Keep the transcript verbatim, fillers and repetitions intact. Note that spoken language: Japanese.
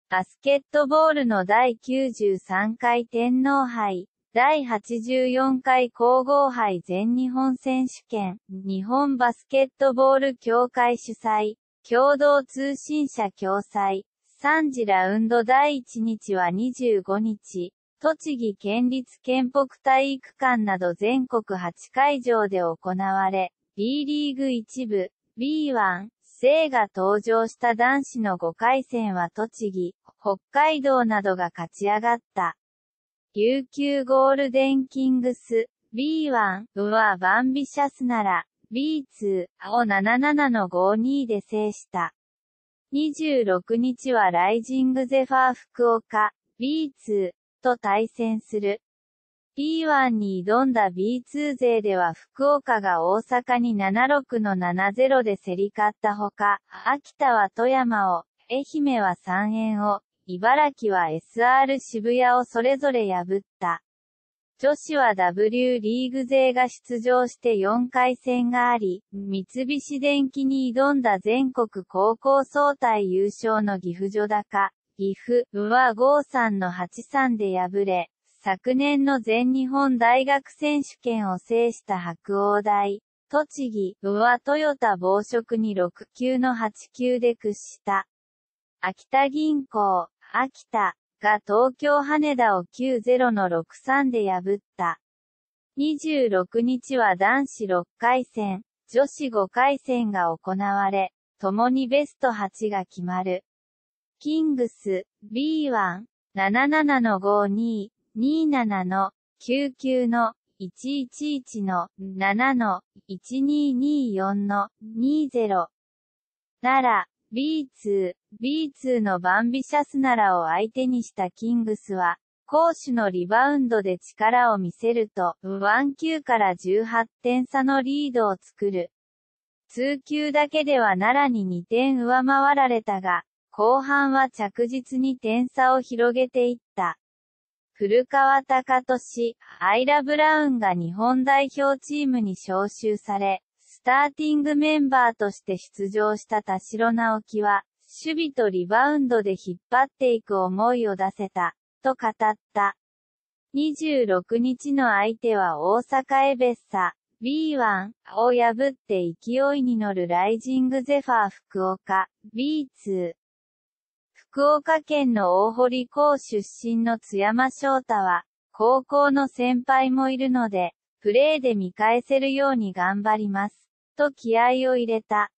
バスケットボールのだいきゅうじゅうさんかい天皇杯、だいはちじゅうよんかい皇后杯全日本選手権、日本バスケットボール協会主催、共同通信社共催、さん次ラウンドだいいちにちはにじゅうごにち、栃木県立県北体育館など全国はちかいじょうで行われ、B リーグ一部、ビーワン、生が登場した男子のごかい戦は栃木、北海道などが勝ち上がった。琉球ゴールデンキングス、ビーワン はバンビシャスなら、ビーツー をななたいななのごたいにで制した。にじゅうろくにちはライジングゼファー福岡、ビーツー と対戦する。ビーワン に挑んだ ビーツー 勢では福岡が大阪にななじゅうろくのななたいゼロで競り勝ったほか、秋田は富山を、愛媛は三遠を、茨城は エスアール 渋谷をそれぞれ破った。女子は ダブリュー リーグ勢が出場してよんかい戦があり、三菱電機に挑んだ全国高校総体優勝の岐阜女高、岐阜はごたいさんのはちたいさんで敗れ、昨年の全日本大学選手権を制した白鴎大、栃木はトヨタ紡織にろくきゅうのはちきゅうで屈した。秋田銀行、秋田が東京羽田をきゅうたいゼロのろくたいさんで破った。にじゅうろくにちは男子ろっかい戦、女子ごかい戦が行われ、共にベストはちが決まる。キングス、ビーワン、ななたいななのごたいに、にたいななのきゅうきゅうのいちいちいちのななのいちにによんのにゼロ。奈良、ビーツー、ビーツー のバンビシャス奈良を相手にしたキングスは、攻守のリバウンドで力を見せると、ワンきゅうからじゅうはってんさのリードを作る。ツーきゅうだけでは奈良ににてん上回られたが、後半は着実に点差を広げていった。古川貴俊、アイラ・ブラウンが日本代表チームに招集され、スターティングメンバーとして出場した田代直樹は、守備とリバウンドで引っ張っていく思いを出せた、と語った。にじゅうろくにちの相手は大阪エベッサ、ビーワン を破って勢いに乗るライジングゼファー福岡、ビーツー。福岡県の大堀高出身の津山翔太は、高校の先輩もいるので、プレーで見返せるように頑張ります、と気合を入れた。